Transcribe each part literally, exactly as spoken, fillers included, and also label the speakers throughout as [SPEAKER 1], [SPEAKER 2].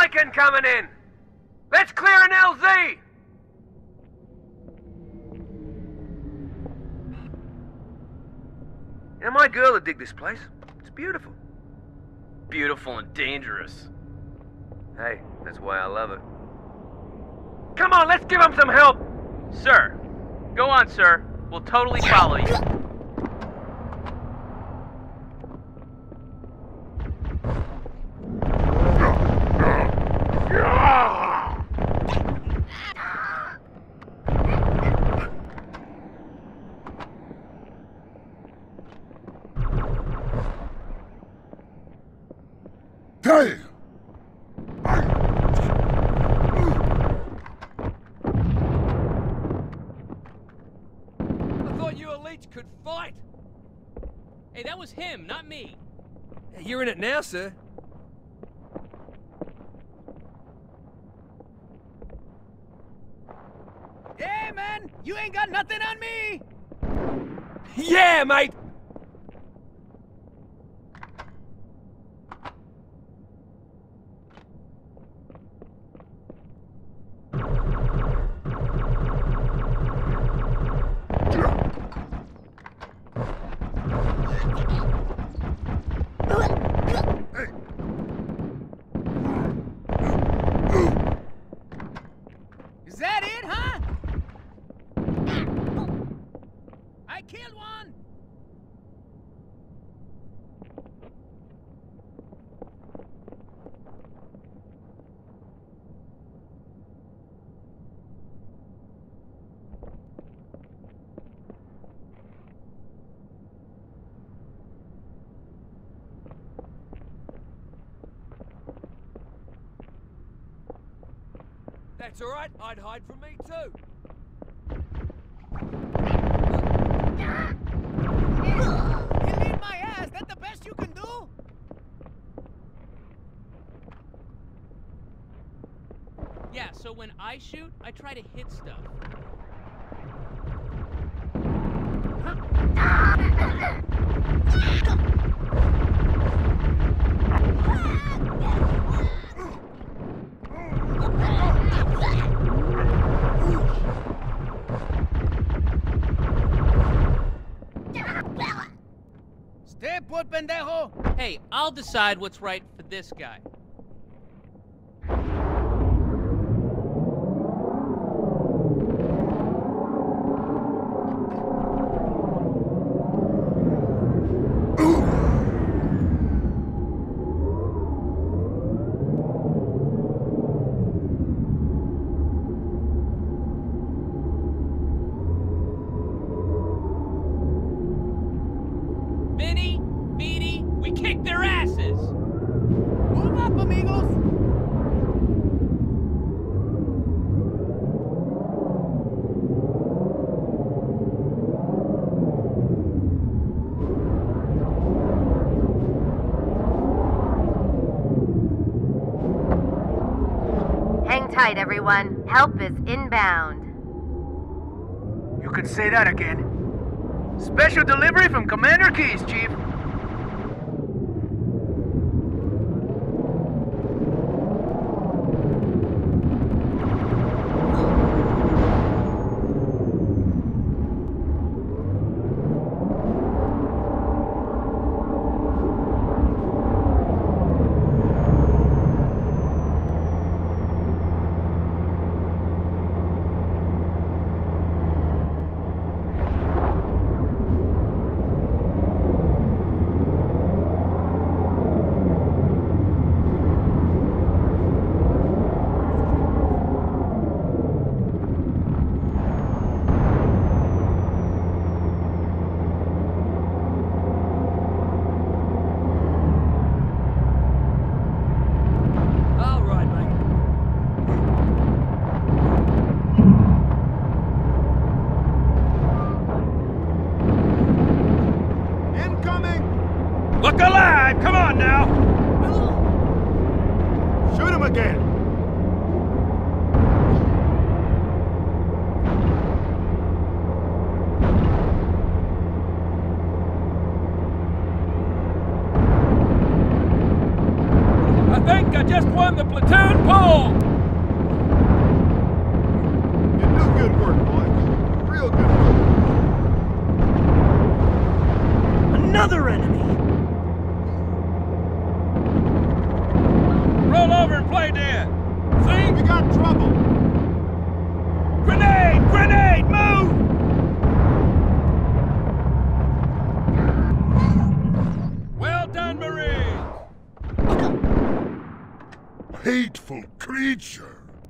[SPEAKER 1] Lycan coming in! Let's clear an L Z! You know, my girl would dig this place. It's beautiful.
[SPEAKER 2] Beautiful and dangerous.
[SPEAKER 1] Hey, that's why I love it. Come on, let's give him some help!
[SPEAKER 2] Sir. Go on, sir. We'll totally follow you.
[SPEAKER 3] Hey!
[SPEAKER 4] Could fight. Hey, that was him, not me.
[SPEAKER 1] Hey, you're in it now, sir.
[SPEAKER 5] Hey, man! You ain't got nothing on me!
[SPEAKER 1] Yeah, mate!
[SPEAKER 5] Is that it, huh? I killed one!
[SPEAKER 1] That's all right. I'd hide from me too.
[SPEAKER 5] You need my ass. That the best you can do?
[SPEAKER 4] Yeah, so when I shoot, I try to hit stuff.
[SPEAKER 5] Stay put, pendejo!
[SPEAKER 4] Hey, I'll decide what's right for this guy. Vinny, Beatty, we kicked their asses!
[SPEAKER 5] Move up, amigos!
[SPEAKER 6] Hang tight, everyone. Help is inbound.
[SPEAKER 5] You could say that again. Special delivery from Commander Keys, Chief.
[SPEAKER 1] Look alive! Come on now!
[SPEAKER 3] Shoot him again!
[SPEAKER 4] think I just won the platoon poll!
[SPEAKER 3] You do good work, boys. Real good work.
[SPEAKER 5] Another enemy!
[SPEAKER 4] Roll over and play dead! See?
[SPEAKER 3] We got trouble.
[SPEAKER 4] Grenade! Grenade! Move! Well done, Marines!
[SPEAKER 3] Hateful creature.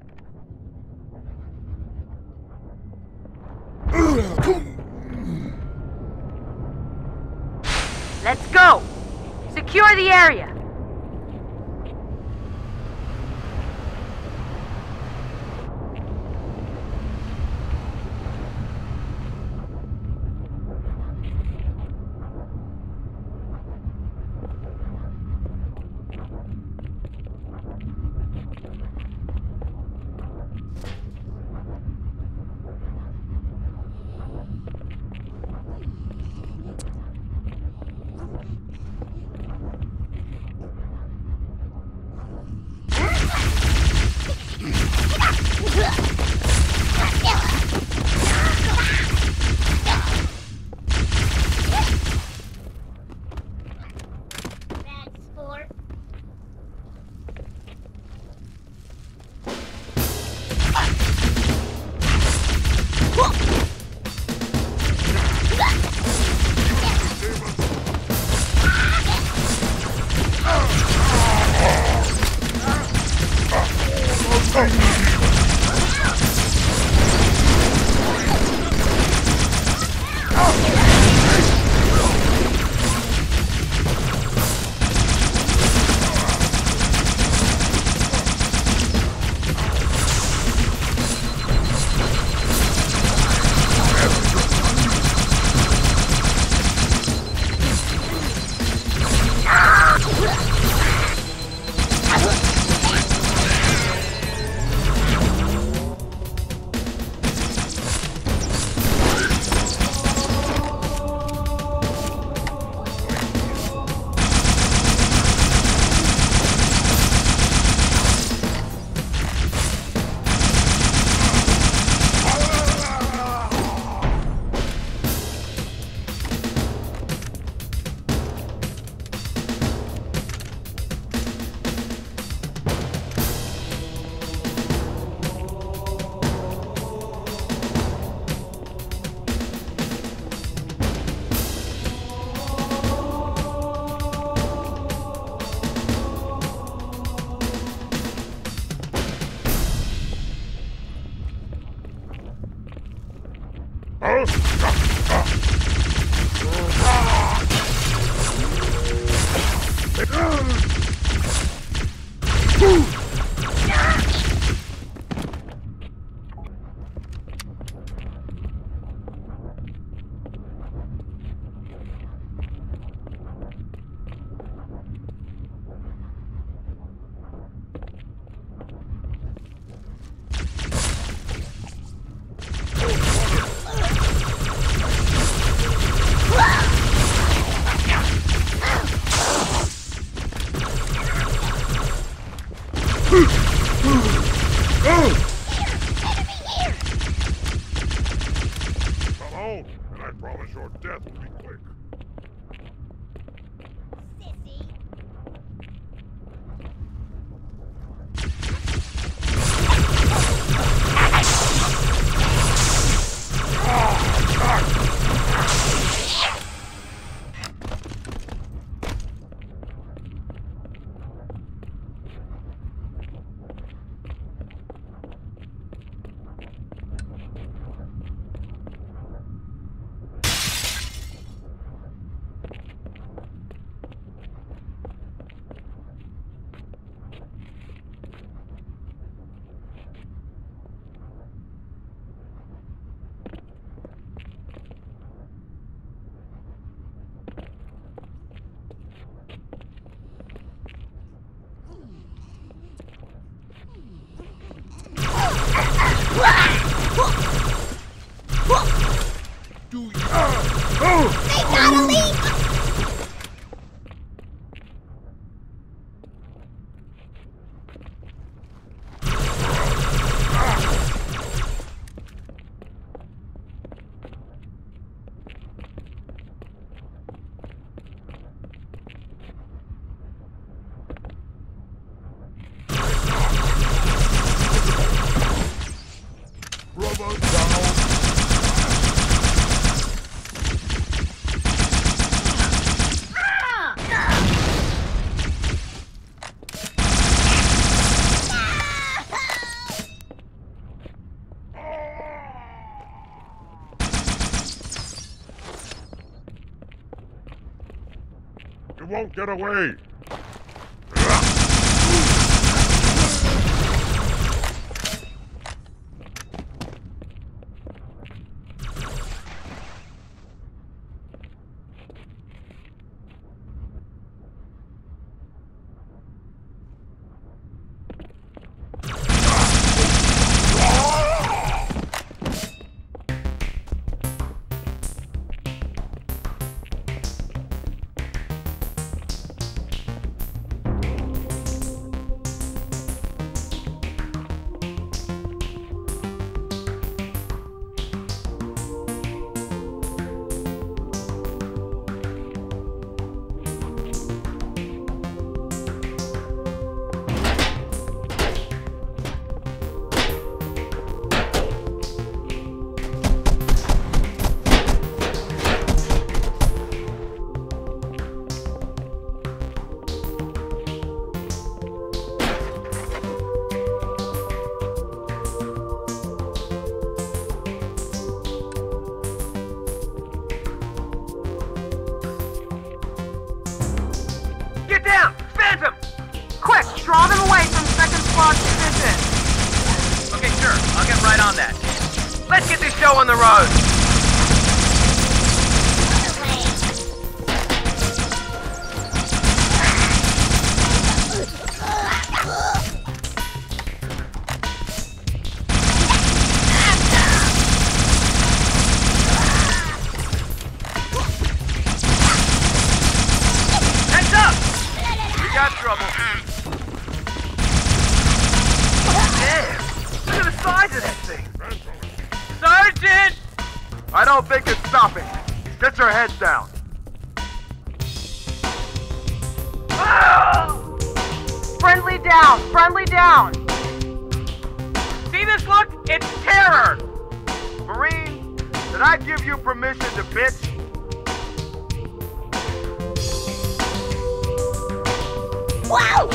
[SPEAKER 6] Let's go! Secure the area!
[SPEAKER 3] won't get away!
[SPEAKER 5] Draw them away from second squad position.
[SPEAKER 2] Okay, sure. I'll get right on that.
[SPEAKER 1] Let's get this show on the road.
[SPEAKER 2] Heads up! We got trouble.
[SPEAKER 1] Look at the size of that thing!
[SPEAKER 2] Sergeant!
[SPEAKER 3] I don't think it's stopping. Get your heads down.
[SPEAKER 1] Ah!
[SPEAKER 5] Friendly down! Friendly down!
[SPEAKER 2] See this look? It's terror!
[SPEAKER 3] Marine, did I give you permission to bitch?
[SPEAKER 7] Wow!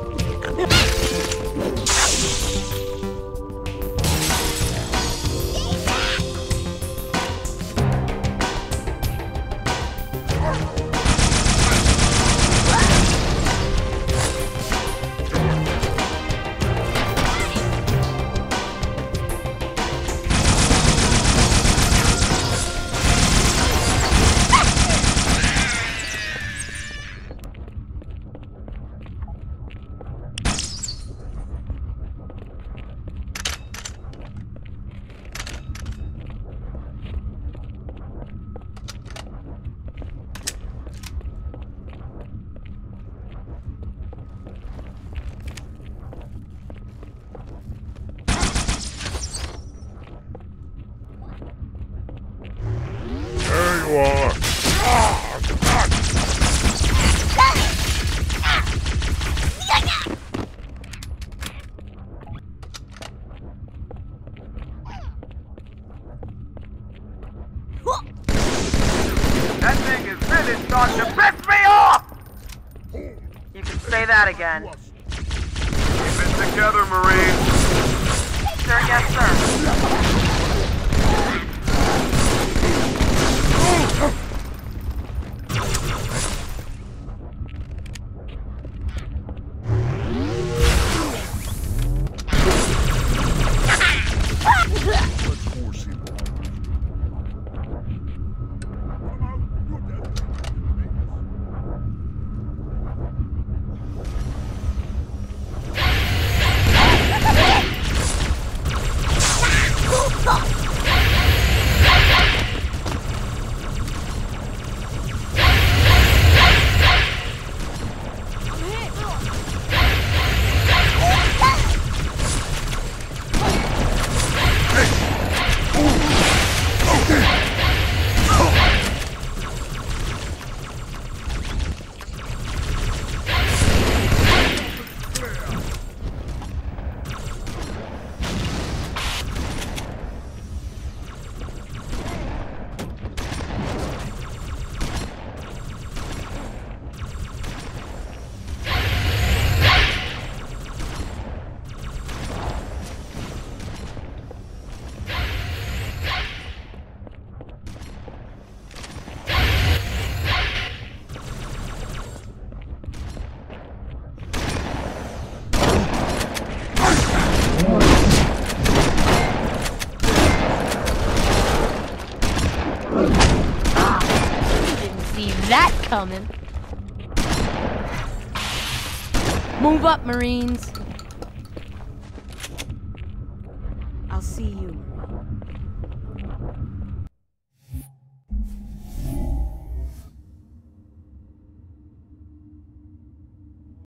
[SPEAKER 3] There you are.
[SPEAKER 5] That thing is really starting to piss me off! You can say that again.
[SPEAKER 3] Keep it together, Marine.
[SPEAKER 5] Sir, yes, sir.
[SPEAKER 7] coming. Move up, Marines.
[SPEAKER 8] I'll see you, Marine.